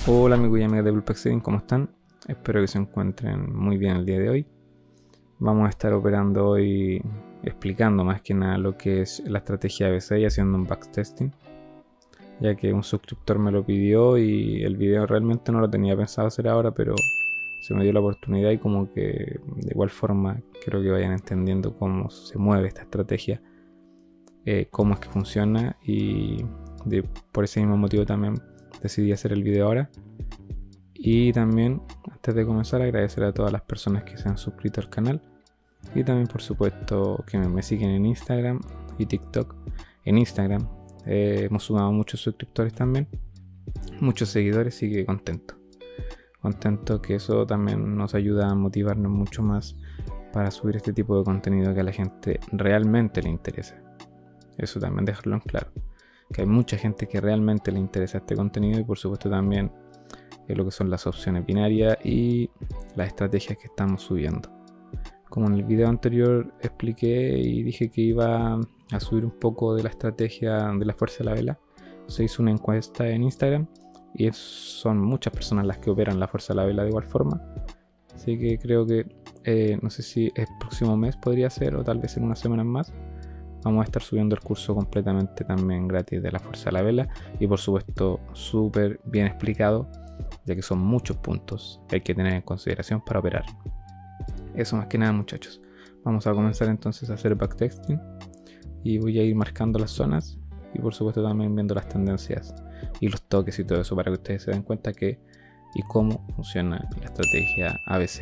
Hola amigos y amigas de Bulpex Trading, ¿cómo están? Espero que se encuentren muy bien el día de hoy. Vamos a estar operando hoy explicando más que nada lo que es la estrategia ABC y haciendo un backtesting, ya que un suscriptor me lo pidió y el video realmente no lo tenía pensado hacer ahora, pero se me dio la oportunidad y como que de igual forma quiero que vayan entendiendo cómo se mueve esta estrategia, cómo es que funciona y por ese mismo motivo también decidí hacer el video ahora. Y también, antes de comenzar, agradecer a todas las personas que se han suscrito al canal y también por supuesto que me siguen en Instagram y TikTok. En Instagram hemos sumado muchos suscriptores también, muchos seguidores, y que contento que eso también nos ayuda a motivarnos mucho más para subir este tipo de contenido que a la gente realmente le interesa. Eso también dejarlo en claro, que hay mucha gente que realmente le interesa este contenido y por supuesto también lo que son las opciones binarias y las estrategias que estamos subiendo. Como en el video anterior expliqué y dije que iba a subir un poco de la estrategia de la fuerza de la vela, se hizo una encuesta en Instagram y son muchas personas las que operan la fuerza de la vela de igual forma, así que creo que no sé si el próximo mes podría ser o tal vez en unas semanas más vamos a estar subiendo el curso completamente también gratis de la fuerza de la vela y por supuesto súper bien explicado, ya que son muchos puntos que hay que tener en consideración para operar. Eso más que nada, muchachos. Vamos a comenzar entonces a hacer backtesting y voy a ir marcando las zonas y por supuesto también viendo las tendencias y los toques y todo eso para que ustedes se den cuenta que y cómo funciona la estrategia ABC.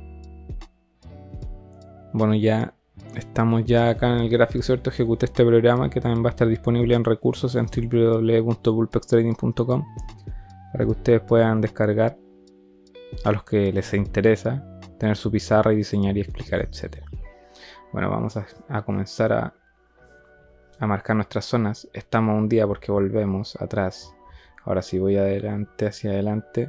Bueno, ya estamos acá en el gráfico, ¿cierto? Ejecuté este programa que también va a estar disponible en recursos en www.bulpextrading.com para que ustedes puedan descargar a los que les interesa tener su pizarra y diseñar y explicar, etc. Bueno, vamos a comenzar a marcar nuestras zonas. Estamos un día porque volvemos atrás. Ahora sí voy adelante, hacia adelante.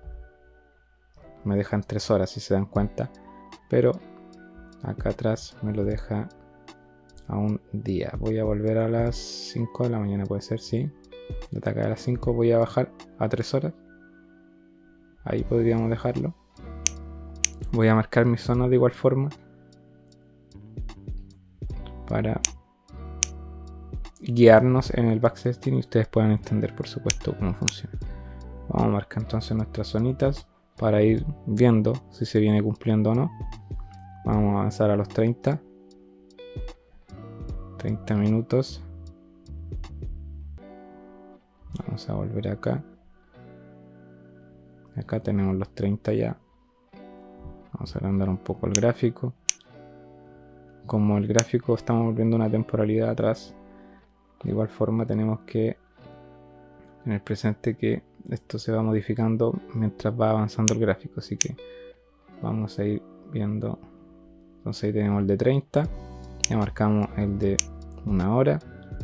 Me dejan 3 horas si se dan cuenta, pero acá atrás me lo deja a un día. Voy a volver a las 5 de la mañana, puede ser, sí. De acá a las 5 voy a bajar a 3 horas. Ahí podríamos dejarlo. Voy a marcar mi zona de igual forma para guiarnos en el backtesting y ustedes puedan entender por supuesto cómo funciona. Vamos a marcar entonces nuestras zonitas para ir viendo si se viene cumpliendo o no. Vamos a avanzar a los 30 minutos. Vamos a volver acá. Acá tenemos los 30 ya. Vamos a agrandar un poco el gráfico. Como el gráfico estamos volviendo una temporalidad atrás, de igual forma tenemos que tener presente que esto se va modificando mientras va avanzando el gráfico, así que vamos a ir viendo. Entonces ahí tenemos el de 30, ya marcamos el de 1 hora,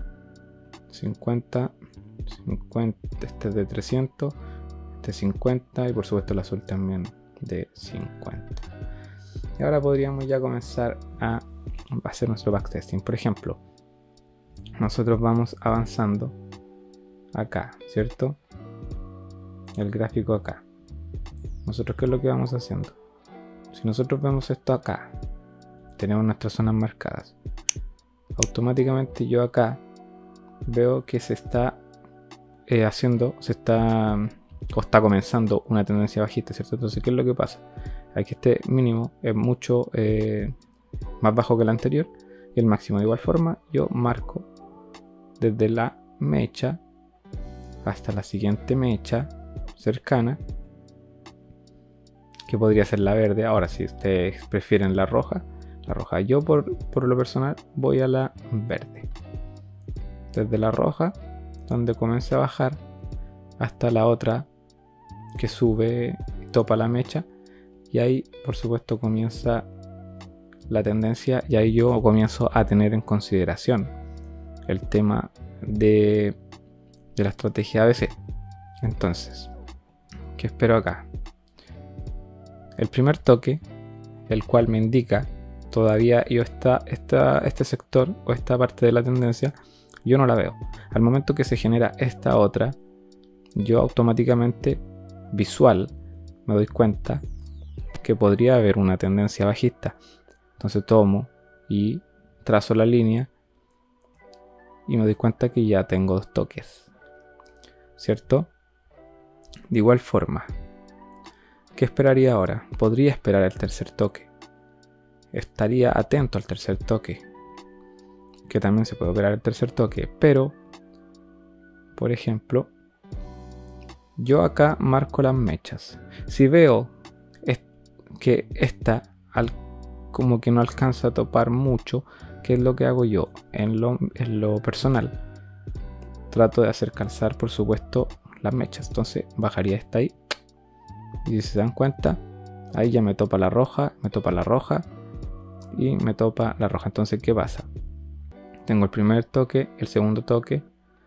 50, este es de 300, este 50 y por supuesto el azul también de 50. Y ahora podríamos ya comenzar a hacer nuestro backtesting. Por ejemplo, nosotros vamos avanzando acá, ¿cierto? El gráfico acá. Nosotros, ¿qué es lo que vamos haciendo? Si nosotros vemos esto acá, tenemos nuestras zonas marcadas, automáticamente yo acá veo que se está está comenzando una tendencia bajista, ¿cierto? Entonces, ¿qué es lo que pasa? Aquí este mínimo es mucho más bajo que el anterior y el máximo de igual forma yo marco desde la mecha hasta la siguiente mecha cercana, que podría ser la verde. Ahora si ustedes prefieren la roja, yo por lo personal voy a la verde, desde la roja donde comienza a bajar hasta la otra que sube y topa la mecha, y ahí por supuesto comienza la tendencia y ahí yo comienzo a tener en consideración el tema de la estrategia ABC. Entonces, ¿qué espero acá? El primer toque, el cual me indica todavía yo este sector o esta parte de la tendencia, yo no la veo. Al momento que se genera esta otra, yo automáticamente visual me doy cuenta que podría haber una tendencia bajista. Entonces tomo y trazo la línea y me doy cuenta que ya tengo 2 toques, ¿cierto? De igual forma, ¿qué esperaría ahora? Podría esperar el tercer toque. Estaría atento al tercer toque, que también se puede operar el tercer toque, pero, por ejemplo, yo acá marco las mechas. Si veo que esta como que no alcanza a topar mucho, ¿qué es lo que hago yo? En lo personal, trato de hacer calzar, por supuesto, las mechas. Entonces bajaría esta ahí, y si se dan cuenta, ahí ya me topa la roja, y me topa la roja. Entonces, ¿qué pasa? Tengo el primer toque, el segundo toque,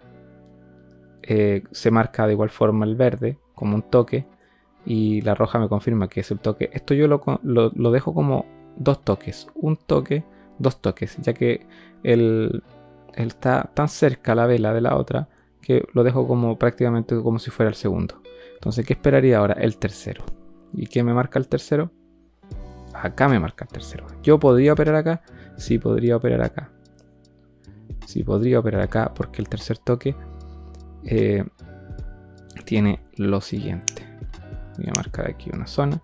se marca de igual forma el verde como un toque, y la roja me confirma que es el toque. Esto yo lo dejo como 2 toques, un toque, 2 toques, ya que él está tan cerca la vela de la otra que lo dejo como prácticamente como si fuera el segundo. Entonces, ¿qué esperaría ahora? El tercero. ¿Y qué me marca el tercero? Acá me marca el tercero. ¿Yo podría operar acá? Sí, podría operar acá. Sí, podría operar acá porque el tercer toque tiene lo siguiente. Voy a marcar aquí una zona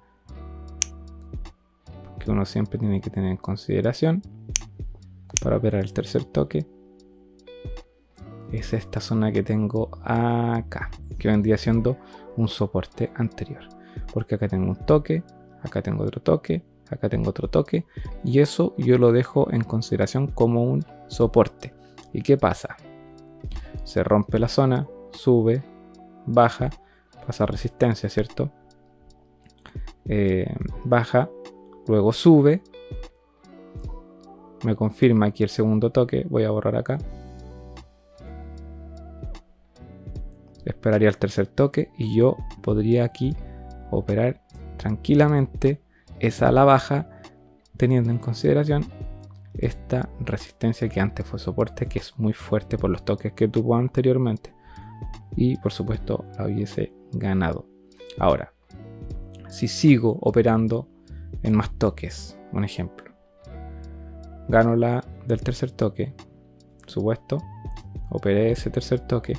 que uno siempre tiene que tener en consideración para operar el tercer toque. Es esta zona que tengo acá, que vendría siendo un soporte anterior, porque acá tengo un toque, acá tengo otro toque, acá tengo otro toque, y eso yo lo dejo en consideración como un soporte. ¿Y qué pasa? Se rompe la zona, sube, baja, pasa resistencia, ¿cierto? Baja, luego sube, me confirma aquí el segundo toque. Voy a borrar acá, esperaría el tercer toque y yo podría aquí operar tranquilamente esa a la baja, teniendo en consideración esta resistencia que antes fue soporte, que es muy fuerte por los toques que tuvo anteriormente, y por supuesto la hubiese ganado. Ahora, si sigo operando en más toques, un ejemplo, gano la del tercer toque, supuesto, operé ese tercer toque,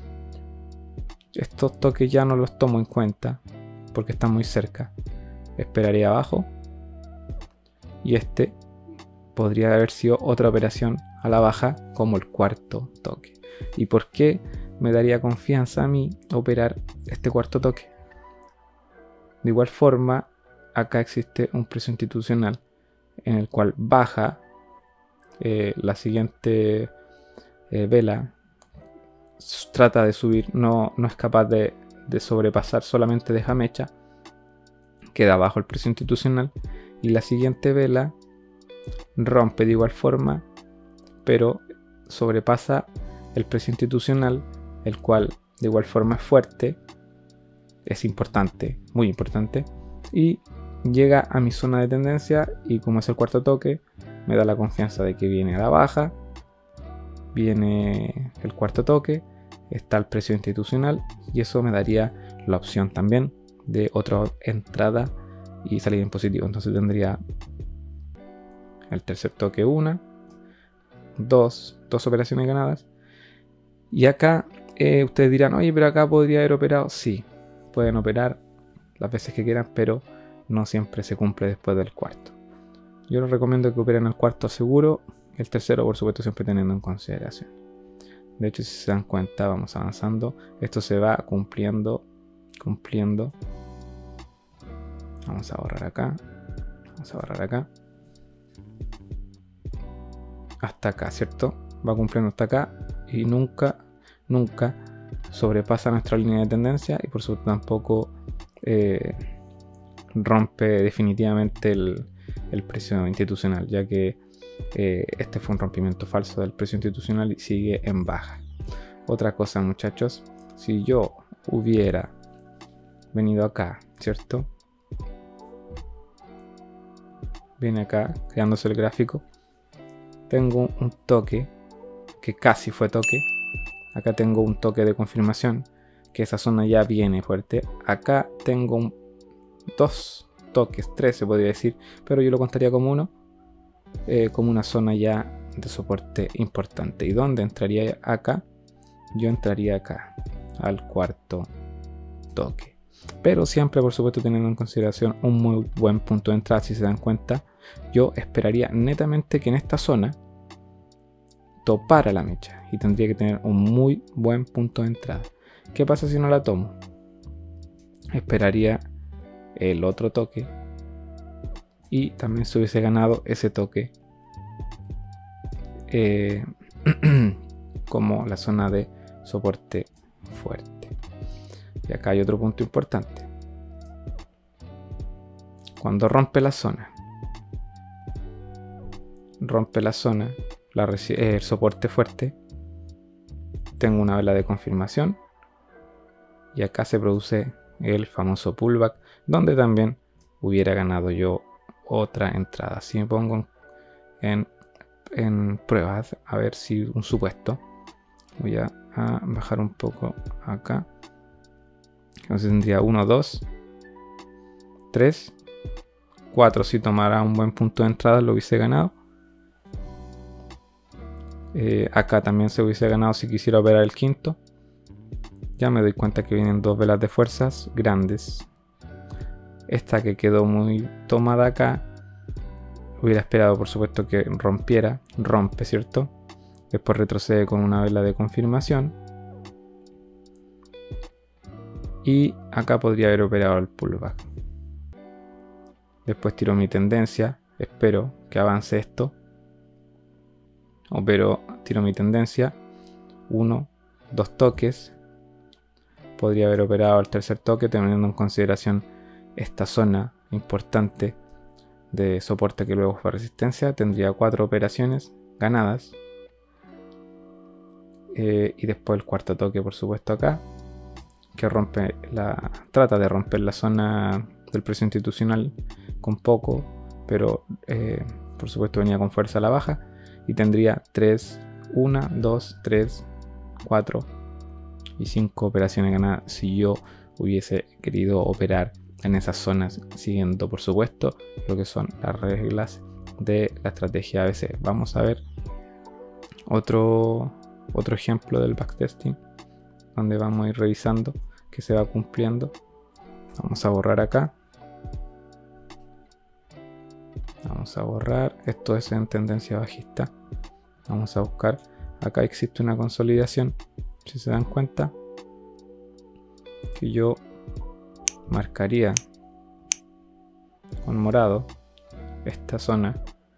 estos toques ya no los tomo en cuenta porque están muy cerca, esperaría abajo, y este podría haber sido otra operación a la baja como el cuarto toque. ¿Y por qué me daría confianza a mí operar este cuarto toque? De igual forma, acá existe un precio institucional en el cual baja la siguiente vela, trata de subir, no es capaz de sobrepasar, solamente deja mecha, queda bajo el precio institucional, y la siguiente vela rompe de igual forma, pero sobrepasa el precio institucional, el cual de igual forma es fuerte, es importante, muy importante, y llega a mi zona de tendencia, y como es el cuarto toque, me da la confianza de que viene a la baja, viene el cuarto toque, está el precio institucional, y eso me daría la opción también de otra entrada y salida en positivo. Entonces tendría el tercer toque, dos operaciones ganadas. Y acá ustedes dirán, oye, pero acá podría haber operado. Sí, pueden operar las veces que quieran, pero no siempre se cumple después del cuarto. Yo les recomiendo que operen el cuarto seguro, el tercero por supuesto siempre teniendo en consideración. De hecho, si se dan cuenta, vamos avanzando, esto se va cumpliendo. Vamos a borrar acá, hasta acá, ¿cierto? Va cumpliendo hasta acá y nunca sobrepasa nuestra línea de tendencia, y por supuesto tampoco rompe definitivamente el precio institucional, ya que este fue un rompimiento falso del precio institucional y sigue en baja. Otra cosa, muchachos, si yo hubiera venido acá, ¿cierto? Viene acá, creándose el gráfico, tengo un toque que casi fue toque, acá tengo un toque de confirmación que esa zona ya viene fuerte. Acá tengo dos toques, tres se podría decir, pero yo lo contaría como uno, como una zona ya de soporte importante. ¿Y dónde entraría acá? Yo entraría acá, al cuarto toque. Pero siempre, por supuesto, teniendo en consideración un muy buen punto de entrada. Si se dan cuenta, yo esperaría netamente que en esta zona topara la mecha y tendría que tener un muy buen punto de entrada. ¿Qué pasa si no la tomo? Esperaría el otro toque y también se hubiese ganado ese toque como la zona de soporte fuerte. Y acá hay otro punto importante. Cuando rompe la zona, el soporte fuerte, tengo una vela de confirmación y acá se produce el famoso pullback, donde también hubiera ganado yo otra entrada. Si me pongo en pruebas, a ver si un supuesto, voy a bajar un poco acá. Entonces tendría 1, 2, 3, 4. Si tomara un buen punto de entrada lo hubiese ganado. Acá también se hubiese ganado si quisiera operar el quinto. Ya me doy cuenta que vienen dos velas de fuerzas grandes. Esta que quedó muy tomada acá, hubiera esperado por supuesto que rompiera. Rompe, ¿cierto? Después retrocede con una vela de confirmación. Y acá podría haber operado el pullback. Después tiro mi tendencia. Espero que avance esto. Tiro mi tendencia. 1, 2 toques. Podría haber operado el tercer toque teniendo en consideración esta zona importante de soporte que luego fue resistencia. Tendría 4 operaciones ganadas. Y después el cuarto toque, por supuesto, acá, que trata de romper la zona del precio institucional con poco, pero por supuesto venía con fuerza a la baja y tendría 1, 2, 3, 4 y 5 operaciones ganadas si yo hubiese querido operar en esas zonas, siguiendo por supuesto lo que son las reglas de la estrategia ABC. Vamos a ver otro ejemplo del backtesting, donde vamos a ir revisando que se va cumpliendo. Vamos a borrar acá. Vamos a borrar. Esto es en tendencia bajista. Vamos a buscar. Acá existe una consolidación. Si se dan cuenta, que yo marcaría con morado esta zona.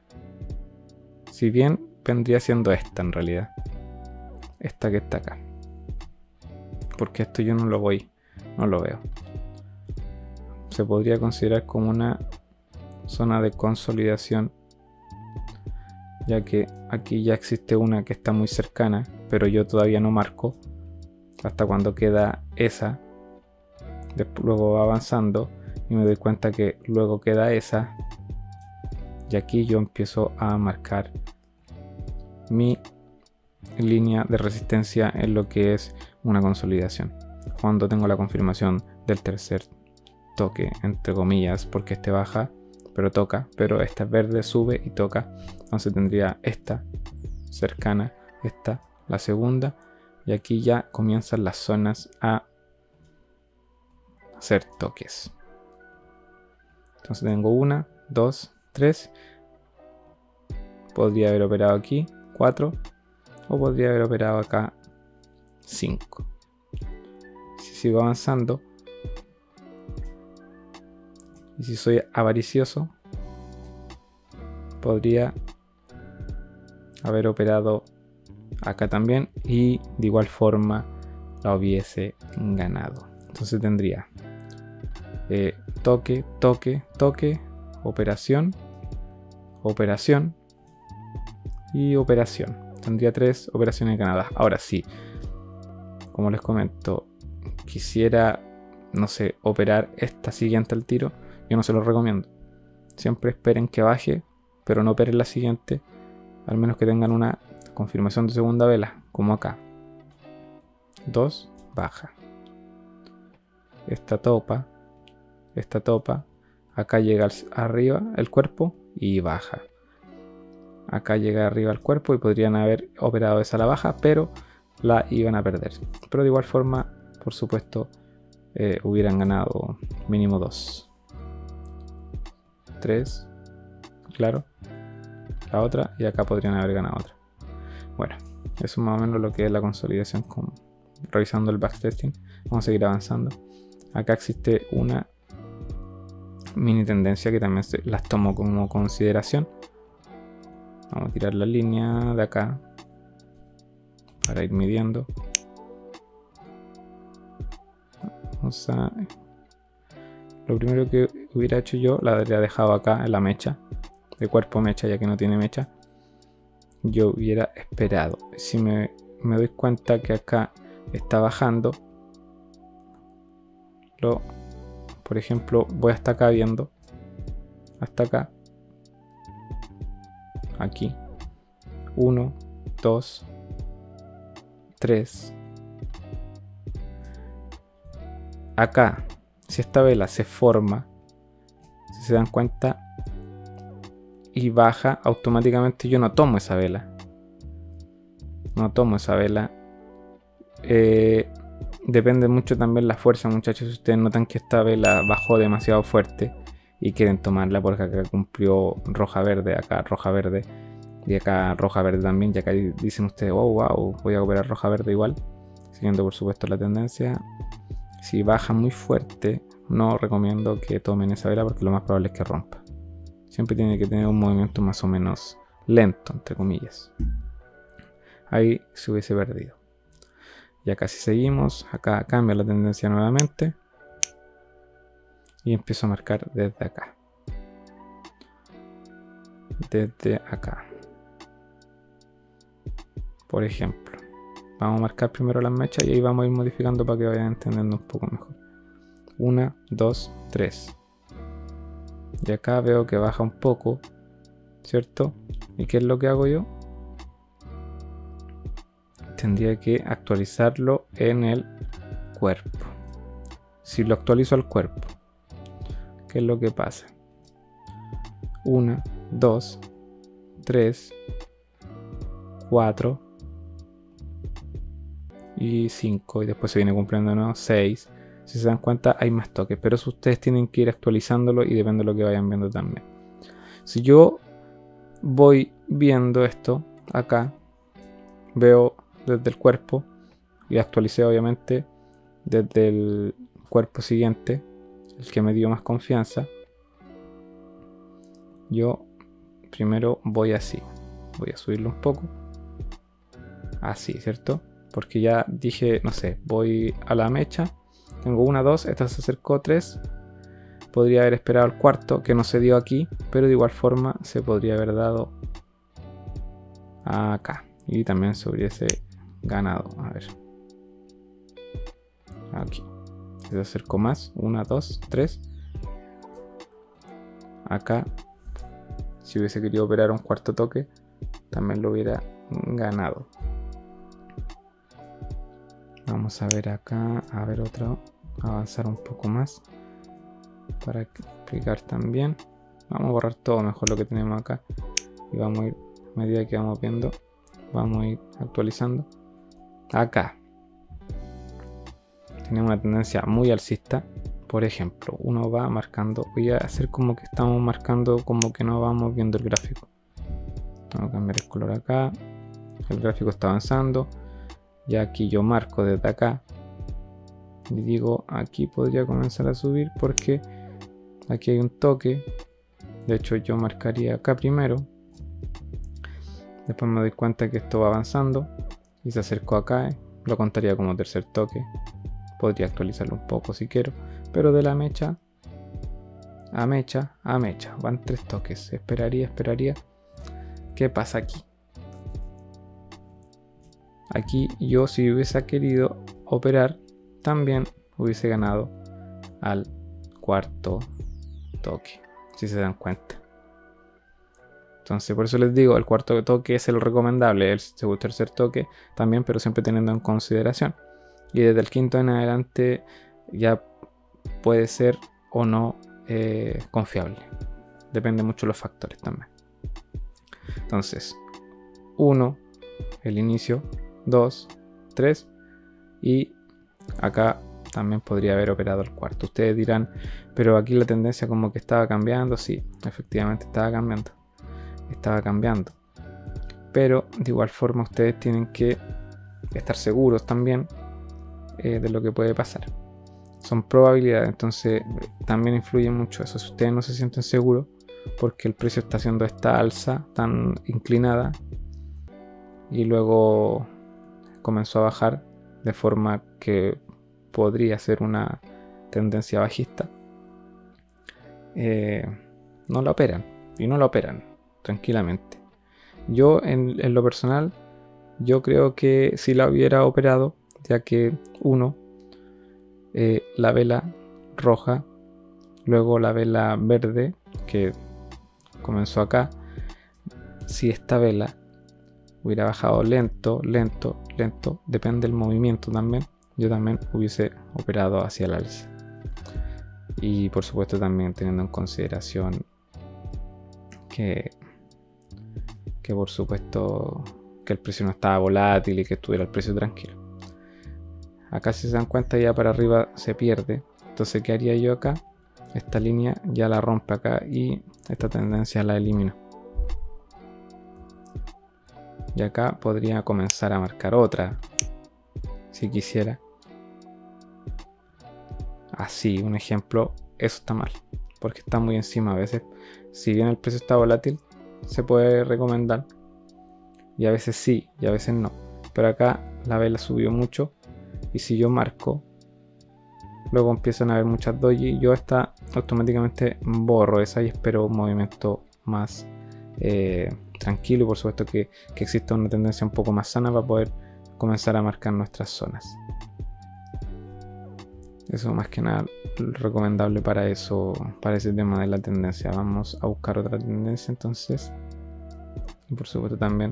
Si bien vendría siendo esta en realidad. Esta que está acá. Porque esto yo no lo veo. Se podría considerar como una zona de consolidación, ya que aquí ya existe una que está muy cercana, pero yo todavía no marco hasta cuando queda esa. Luego va avanzando y me doy cuenta que luego queda esa, y aquí yo empiezo a marcar mi línea de resistencia en lo que es una consolidación, cuando tengo la confirmación del tercer toque, entre comillas, porque este baja pero toca, pero esta es verde, sube y toca. Entonces tendría esta cercana, esta la segunda, y aquí ya comienzan las zonas a hacer toques. Entonces tengo 1, 2, 3. Podría haber operado aquí 4, o podría haber operado acá 5. Si sigo avanzando y si soy avaricioso, podría haber operado acá también y de igual forma la hubiese ganado. Entonces tendría toque, toque, toque, operación, operación y operación. Tendría 3 operaciones ganadas. Ahora sí, como les comento, quisiera, no sé, operar esta siguiente al tiro, yo no se lo recomiendo. Siempre esperen que baje, pero no operen la siguiente, al menos que tengan una confirmación de segunda vela, como acá. 2, baja. esta topa, acá llega arriba el cuerpo y baja. Acá llega arriba el cuerpo y podrían haber operado esa a la baja, pero la iban a perder. Pero de igual forma, por supuesto, hubieran ganado mínimo 2. 3, claro. La otra, y acá podrían haber ganado otra. Bueno, eso es más o menos lo que es la consolidación revisando el backtesting. Vamos a seguir avanzando. Acá existe una mini tendencia que también las tomo como consideración. Vamos a tirar la línea de acá para ir midiendo. Lo primero que hubiera hecho yo, la habría dejado acá en la mecha, de cuerpo mecha, ya que no tiene mecha. Yo hubiera esperado. Si me doy cuenta que acá está bajando, por ejemplo, voy hasta acá viendo, hasta acá, aquí, 1, 2, 3. Acá, si esta vela se forma, si se dan cuenta, y baja, automáticamente yo no tomo esa vela. Depende mucho también la fuerza, muchachos. Si ustedes notan que esta vela bajó demasiado fuerte y quieren tomarla porque acá cumplió roja verde, acá roja verde y acá roja verde también, y acá dicen ustedes, wow, voy a operar roja verde igual, siguiendo por supuesto la tendencia. Si baja muy fuerte, no recomiendo que tomen esa vela porque lo más probable es que rompa. Siempre tiene que tener un movimiento más o menos lento, entre comillas. Ahí se hubiese perdido. Ya casi seguimos. Acá cambia la tendencia nuevamente. Y empiezo a marcar desde acá. Desde acá. Por ejemplo. Vamos a marcar primero las mechas y ahí vamos a ir modificando para que vayan entendiendo un poco mejor. 1, 2, 3. Y acá veo que baja un poco, ¿cierto? ¿Y qué es lo que hago yo? Tendría que actualizarlo en el cuerpo. Si lo actualizo al cuerpo, ¿qué es lo que pasa? 1, 2, 3, 4 y 5. Y después se viene cumpliendo de nuevo 6. Si se dan cuenta hay más toques, pero eso ustedes tienen que ir actualizándolo y depende de lo que vayan viendo también. Si yo voy viendo esto acá, veo desde el cuerpo y actualicé obviamente desde el cuerpo siguiente, el que me dio más confianza. Yo primero voy así, voy a subirlo un poco, así, ¿cierto? Porque ya dije, no sé, voy a la mecha. Tengo 1, 2, esta se acercó 3. Podría haber esperado el cuarto, que no se dio aquí, pero de igual forma se podría haber dado acá. Y también se hubiese ganado. A ver. Aquí. Se acercó más. 1, 2, 3. Acá. Si hubiese querido operar un cuarto toque, también lo hubiera ganado. Vamos a ver acá, a ver otro, avanzar un poco más para explicar también. Vamos a borrar todo mejor lo que tenemos acá y vamos a ir, a medida que vamos viendo, vamos a ir actualizando. Acá tenemos una tendencia muy alcista. Por ejemplo, uno va marcando, voy a hacer como que estamos marcando, como que no vamos viendo el gráfico. Vamos a cambiar el color acá, el gráfico está avanzando. Y aquí yo marco desde acá y digo, aquí podría comenzar a subir porque aquí hay un toque. De hecho yo marcaría acá primero, después me doy cuenta que esto va avanzando y se acercó acá, lo contaría como tercer toque. Podría actualizarlo un poco si quiero, pero de la mecha a mecha a mecha van 3 toques. Esperaría. ¿Qué pasa aquí? Aquí yo, si hubiese querido operar, también hubiese ganado al cuarto toque, si se dan cuenta. Entonces por eso les digo, el cuarto toque es el recomendable, el tercer toque también, pero siempre teniendo en consideración. Y desde el quinto en adelante ya puede ser o no confiable. Depende mucho de los factores también. Entonces, 1, el inicio, 2, 3 y acá también podría haber operado el cuarto. Ustedes dirán, pero aquí la tendencia como que estaba cambiando. Sí, efectivamente estaba cambiando. Pero de igual forma ustedes tienen que estar seguros también de lo que puede pasar. Son probabilidades, entonces también influye mucho eso. Si ustedes no se sienten seguros porque el precio está haciendo esta alza tan inclinada y luego comenzó a bajar de forma que podría ser una tendencia bajista, no la operan, y no la operan tranquilamente. Yo en lo personal, yo creo que si la hubiera operado, ya que la vela roja, luego la vela verde que comenzó acá, si esta vela hubiera bajado lento, depende del movimiento también, yo también hubiese operado hacia el alza. Y por supuesto también teniendo en consideración que por supuesto que el precio no estaba volátil y que estuviera el precio tranquilo. Acá, si se dan cuenta, ya para arriba se pierde. Entonces, ¿qué haría yo acá? Esta línea ya la rompe acá y esta tendencia la elimino. Y acá podría comenzar a marcar otra, si quisiera. Así, un ejemplo. Eso está mal, porque está muy encima. A veces, si bien el precio está volátil, se puede recomendar, y a veces sí, y a veces no. Pero acá la vela subió mucho, y si yo marco, luego empiezan a haber muchas doji, yo esta automáticamente borro esa y espero un movimiento más tranquilo, y por supuesto que exista una tendencia un poco más sana para poder comenzar a marcar nuestras zonas. Eso más que nada recomendable para eso, para ese tema de la tendencia. Vamos a buscar otra tendencia entonces. Y por supuesto también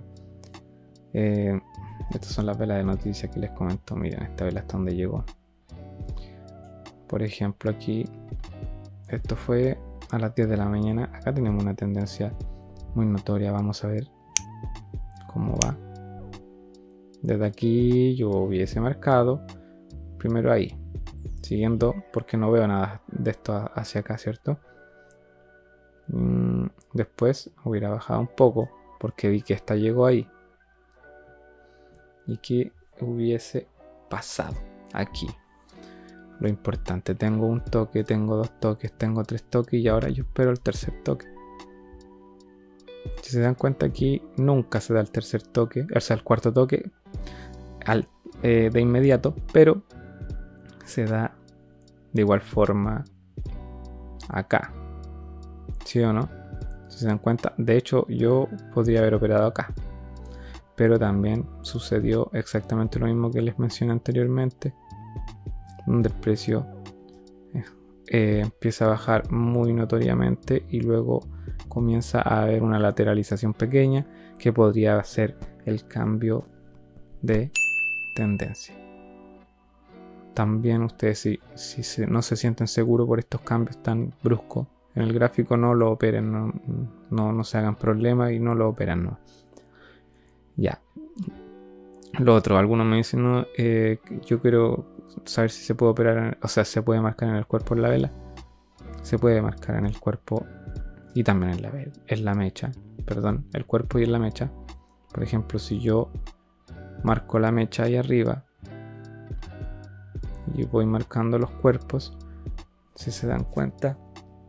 estas son las velas de noticias que les comento. Miren, esta vela hasta donde llegó. Por ejemplo, aquí esto fue a las 10 de la mañana. Acá tenemos una tendencia muy notoria. Vamos a ver cómo va. Desde aquí yo hubiese marcado primero ahí, siguiendo, porque no veo nada de esto hacia acá, ¿cierto? Después hubiera bajado un poco porque vi que esta llegó ahí y que hubiese pasado aquí. Lo importante, tengo un toque, tengo dos toques, tengo tres toques y ahora yo espero el tercer toque. Si se dan cuenta, aquí nunca se da el tercer toque, o sea el cuarto toque de inmediato, pero se da de igual forma acá, ¿sí o no? Si se dan cuenta, de hecho yo podría haber operado acá, pero también sucedió exactamente lo mismo que les mencioné anteriormente, donde el precio empieza a bajar muy notoriamente y luego comienza a haber una lateralización pequeña que podría ser el cambio de tendencia. También ustedes, si no se sienten seguros por estos cambios tan bruscos en el gráfico, no lo operen, no se hagan problemas y no lo operan, no. Ya. Lo otro, algunos me dicen, no, yo quiero saber si se puede operar, o sea, se puede marcar en el cuerpo en la vela. Se puede marcar en el cuerpo y también en la mecha, perdón, el cuerpo y en la mecha. Por ejemplo, si yo marco la mecha ahí arriba y voy marcando los cuerpos, si se dan cuenta,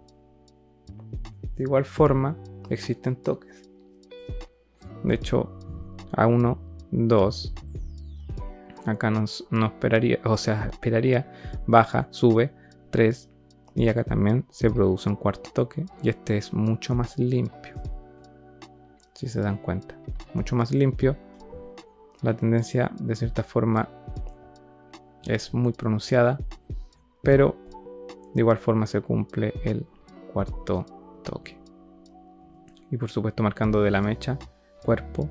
de igual forma existen toques. De hecho, a 1, 2, acá no esperaría, o sea, esperaría, baja, sube, 3, y acá también se produce un cuarto toque, y este es mucho más limpio. Si se dan cuenta, mucho más limpio. La tendencia de cierta forma es muy pronunciada, pero de igual forma se cumple el cuarto toque. Y por supuesto marcando de la mecha, cuerpo,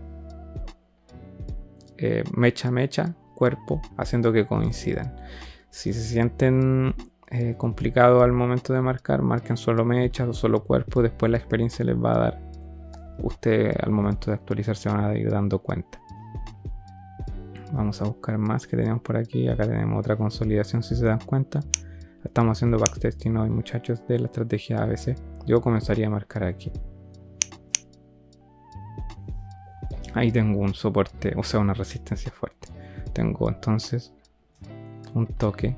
mecha, cuerpo, haciendo que coincidan. Si se sienten complicado al momento de marcar, marquen solo mechas o solo cuerpos, después la experiencia les va a dar, ustedes al momento de actualizar se van a ir dando cuenta. Vamos a buscar más que tenemos por aquí. Acá tenemos otra consolidación, si se dan cuenta. Estamos haciendo backtesting hoy, muchachos, de la estrategia ABC. Yo comenzaría a marcar aquí. Ahí tengo un soporte, o sea, una resistencia fuerte. Tengo entonces un toque.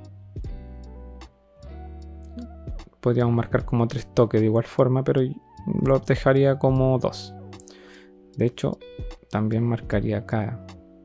Podríamos marcar como 3 toques de igual forma, pero lo dejaría como 2. De hecho, también marcaría acá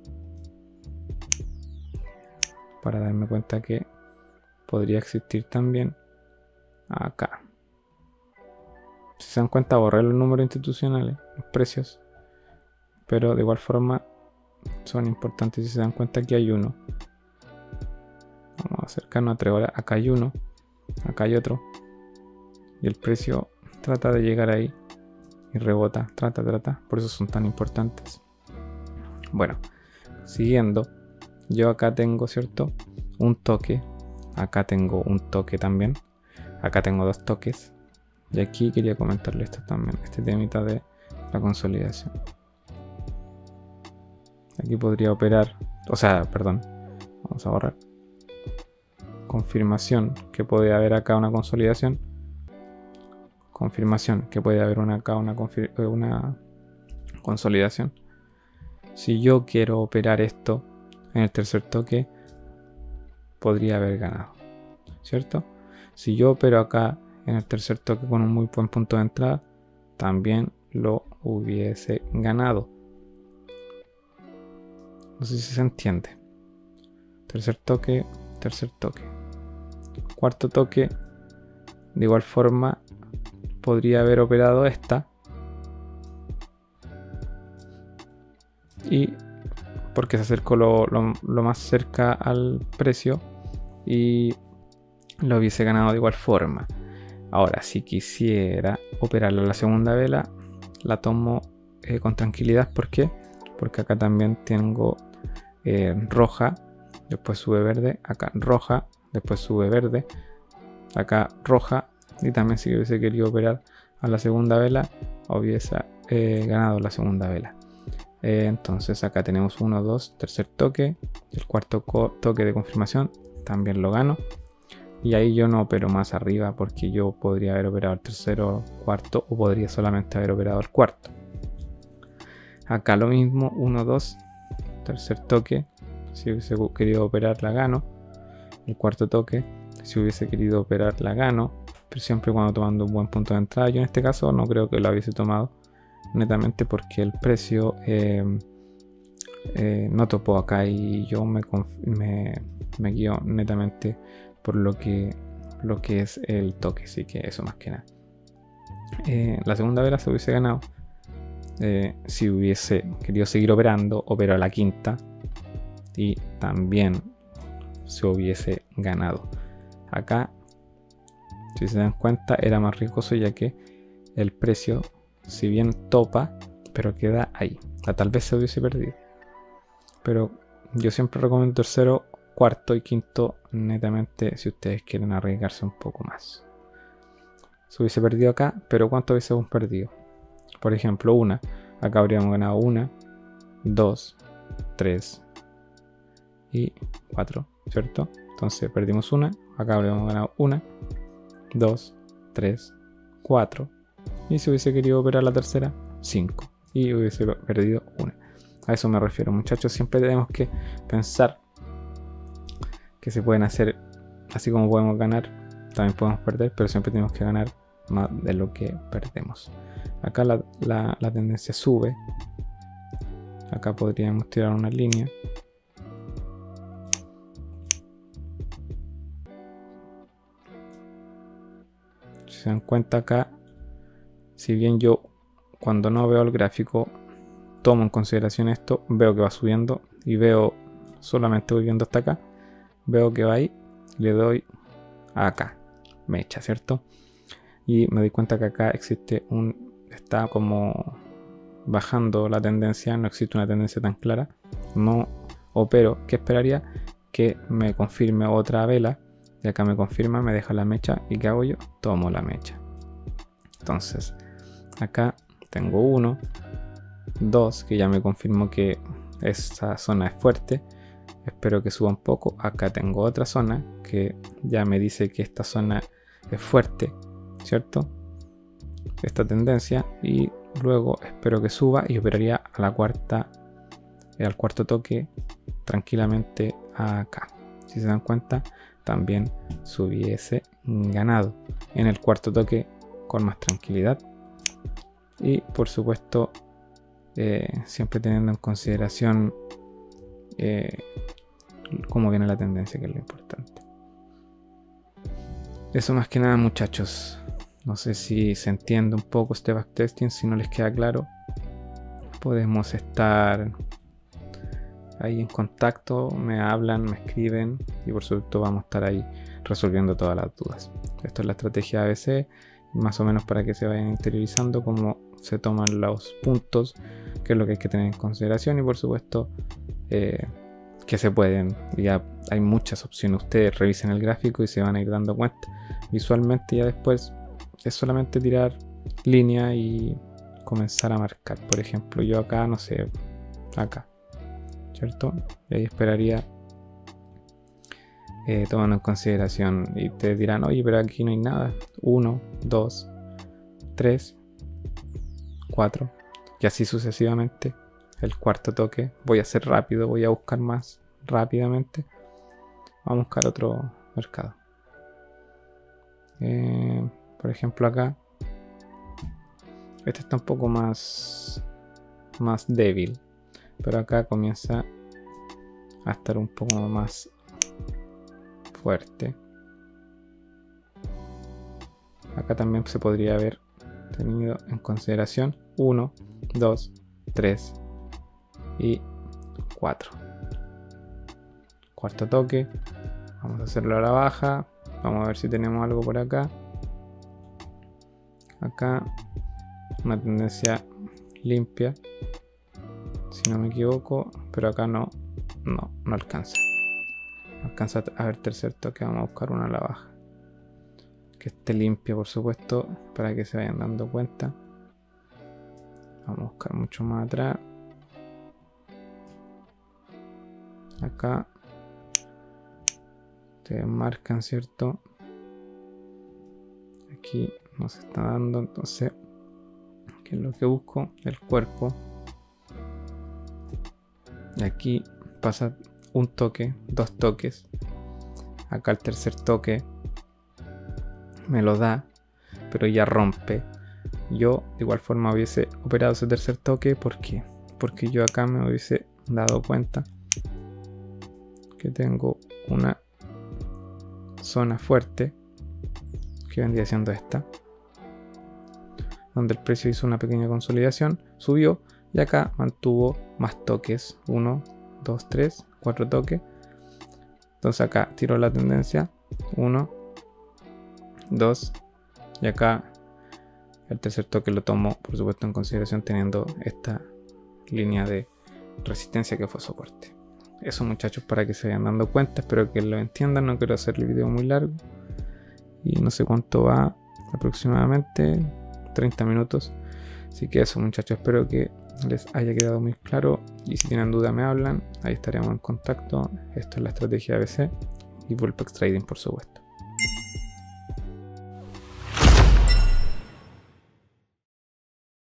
para darme cuenta que podría existir también acá. Si se dan cuenta, borré los números institucionales, los precios, pero de igual forma son importantes. Si se dan cuenta, aquí hay uno. Vamos a acercarnos a 3 horas. Acá hay uno, acá hay otro, y el precio trata de llegar ahí y rebota, trata, por eso son tan importantes. Bueno, siguiendo, yo acá tengo, ¿cierto?, un toque. Acá tengo un toque también. Acá tengo 2 toques. Y aquí quería comentarle esto también, este temita de la consolidación. Aquí podría operar, o sea, perdón, vamos a borrar. Confirmación que puede haber acá una consolidación. Confirmación que puede haber acá una consolidación. Si yo quiero operar esto en el tercer toque, podría haber ganado, ¿cierto? Si yo opero acá en el tercer toque con un muy buen punto de entrada, también lo hubiese ganado. No sé si se entiende. Tercer toque, cuarto toque, de igual forma podría haber operado esta, y porque se acercó lo más cerca al precio y lo hubiese ganado de igual forma. Ahora, si quisiera operarla a la segunda vela, la tomo con tranquilidad. ¿Por qué? Porque acá también tengo roja, después sube verde, acá roja, después sube verde, acá roja, y también si hubiese querido operar a la segunda vela, hubiese ganado la segunda vela. Entonces acá tenemos 1, 2, tercer toque, el cuarto toque de confirmación, también lo gano. Y ahí yo no opero más arriba porque yo podría haber operado el tercero, cuarto, o podría solamente haber operado el cuarto. Acá lo mismo, 1, 2, tercer toque, si hubiese querido operar la gano. El cuarto toque, si hubiese querido operar la gano, pero siempre cuando tomando un buen punto de entrada. Yo en este caso no creo que lo hubiese tomado, netamente porque el precio no topó acá y yo me guío netamente por lo que es el toque, así que eso más que nada. La segunda vela se hubiese ganado. Si hubiese querido seguir operando, opero a la quinta y también se hubiese ganado. Acá, si se dan cuenta, era más riesgoso ya que el precio, si bien topa, pero queda ahí. Tal vez se hubiese perdido, pero yo siempre recomiendo tercero, cuarto y quinto netamente si ustedes quieren arriesgarse un poco más. Se hubiese perdido acá, pero ¿cuánto hubiésemos perdido? Por ejemplo, una. Acá habríamos ganado 1, 2, 3 y 4, ¿cierto? Entonces perdimos una. Acá habríamos ganado 1, 2, 3, 4. Y si hubiese querido operar la tercera, 5. Y hubiese perdido 1. A eso me refiero, muchachos. Siempre tenemos que pensar que se pueden hacer, así como podemos ganar, también podemos perder, pero siempre tenemos que ganar más de lo que perdemos. Acá la tendencia sube. Acá podríamos tirar una línea. Si se dan cuenta acá, si bien yo cuando no veo el gráfico tomo en consideración esto, veo que va subiendo y veo, solamente voy viendo hasta acá, veo que va ahí, le doy acá, mecha, ¿cierto? Y me doy cuenta que acá existe está como bajando la tendencia, no existe una tendencia tan clara, no opero. ¿Qué esperaría? Que me confirme otra vela Y acá me confirma, me deja la mecha. ¿Y qué hago yo? Tomo la mecha. Entonces, acá tengo 1, 2, que ya me confirmó que esa zona es fuerte. Espero que suba un poco. Acá tengo otra zona que ya me dice que esta zona es fuerte, ¿cierto? Esta tendencia. Y luego espero que suba y operaría a la cuarta, al cuarto toque tranquilamente acá. Si se dan cuenta, también se hubiese ganado en el cuarto toque con más tranquilidad. Y por supuesto, siempre teniendo en consideración cómo viene la tendencia, que es lo importante. Eso más que nada, muchachos. No sé si se entiende un poco este backtesting. Si no les queda claro, podemos estar ahí en contacto, me hablan, me escriben y por supuesto vamos a estar ahí resolviendo todas las dudas. Esto es la estrategia ABC, más o menos para que se vayan interiorizando cómo se toman los puntos, qué es lo que hay que tener en consideración y por supuesto que se pueden, ya hay muchas opciones. Ustedes revisen el gráfico y se van a ir dando cuenta visualmente. Ya después es solamente tirar línea y comenzar a marcar. Por ejemplo, yo acá, no sé, acá, ¿cierto? Y ahí esperaría tomando en consideración, y te dirán, oye, pero aquí no hay nada. 1, 2, 3, 4 y así sucesivamente. El cuarto toque, voy a hacer rápido, voy a buscar más rápidamente. Vamos a buscar otro mercado. Por ejemplo acá, este está un poco más débil, pero acá comienza a estar un poco más fuerte. Acá también se podría haber tenido en consideración 1, 2, 3 y 4. Cuarto toque, vamos a hacerlo a la baja. Vamos a ver si tenemos algo por acá. Acá una tendencia limpia, si no me equivoco, pero acá no alcanza. No alcanza a ver tercer toque. Vamos a buscar una a la baja que esté limpia, por supuesto, para que se vayan dando cuenta. Vamos a buscar mucho más atrás. Acá te marcan, ¿cierto? Aquí no se está dando, entonces ¿qué es lo que busco? El cuerpo. Y aquí pasa un toque, 2 toques. Acá el tercer toque me lo da, pero ya rompe. Yo de igual forma hubiese operado ese tercer toque. ¿Por qué? Porque yo acá me hubiese dado cuenta que tengo una zona fuerte que vendría siendo esta, donde el precio hizo una pequeña consolidación, subió y acá mantuvo más toques, 1, 2, 3, 4 toques. Entonces acá tiró la tendencia, 1, 2 y acá el tercer toque lo tomo por supuesto en consideración teniendo esta línea de resistencia que fue soporte. Eso, muchachos, para que se vayan dando cuenta, espero que lo entiendan. No quiero hacer el video muy largo y no sé cuánto va, aproximadamente 30 minutos. Así que eso, muchachos, espero que les haya quedado muy claro y si tienen duda me hablan, ahí estaremos en contacto. Esto es la estrategia ABC y Vulpex Trading, por supuesto.